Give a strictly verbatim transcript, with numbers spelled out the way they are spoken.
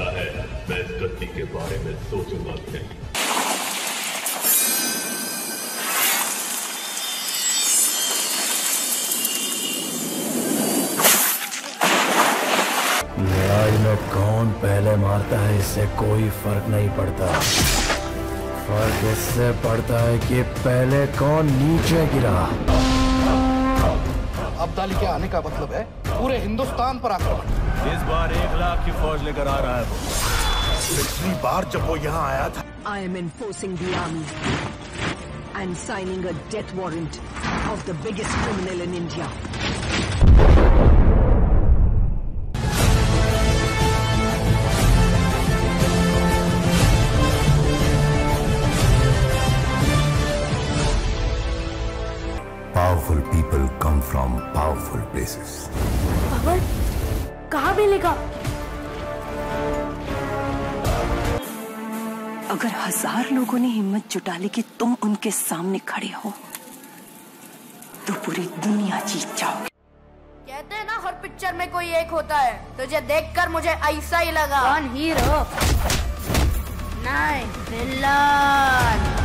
लगता है मैं इस गलती के बारे में सोचूंगा भी नहीं। लड़ाई में कौन पहले मारता है इससे कोई फर्क नहीं पड़ता। फर्क इससे पड़ता है कि पहले कौन नीचे गिरा। अब्दाली के आने का मतलब है पूरे हिंदुस्तान पर आक्रमण। इस बार एक लाख की फौज लेकर आ रहा है वो। पिछली बार जब वो यहाँ आया था। I am enforcing the army and signing a death warrant of the biggest criminal in India. Powerful people come from powerful places. Power कहाँ मिलेगा? अगर हजार लोगों ने हिम्मत जुटा ली कि तुम उनके सामने खड़े हो तो पूरी दुनिया जीत जाओगे। कहते हैं ना हर पिक्चर में कोई एक होता है, तुझे देखकर मुझे ऐसा ही लगा। कौन हीरो? नहीं, विलन।